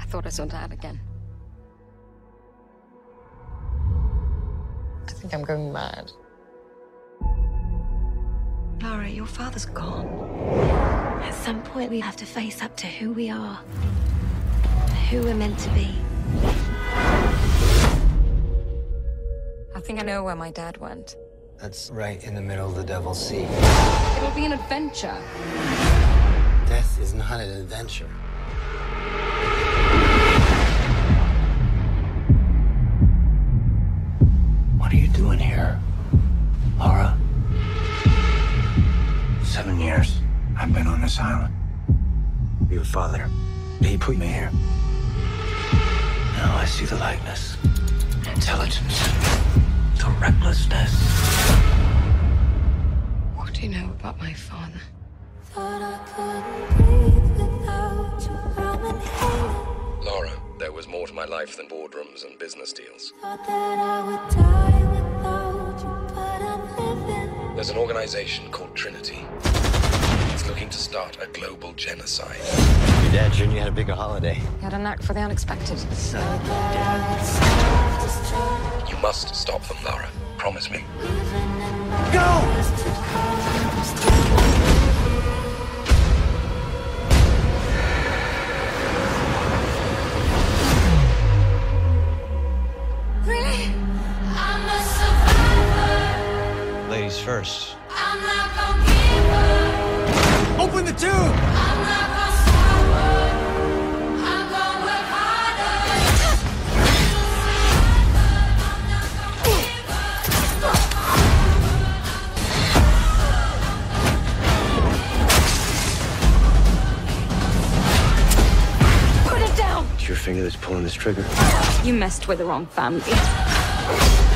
thought I saw Dad again. I think I'm going mad. Lara, your father's gone. At some point, we have to face up to who we are, who we're meant to be. I think I know where my dad went. That's right in the middle of the Devil's Sea. It'll be an adventure. Death is not an adventure. What are you doing here, Lara? 7 years I've been on this island. Your father, he put me here. Now I see the likeness, the intelligence, the recklessness. What do you know about my father? Lara, there was more to my life than boardrooms and business deals. There's an organization called Trinity. It's looking to start a global genocide. Your dad shouldn't you had a bigger holiday. He had a knack for the unexpected. You must stop them, Lara. Promise me. Really? Ladies first. Open the tube! Put it down! It's your finger that's pulling this trigger. You messed with the wrong family.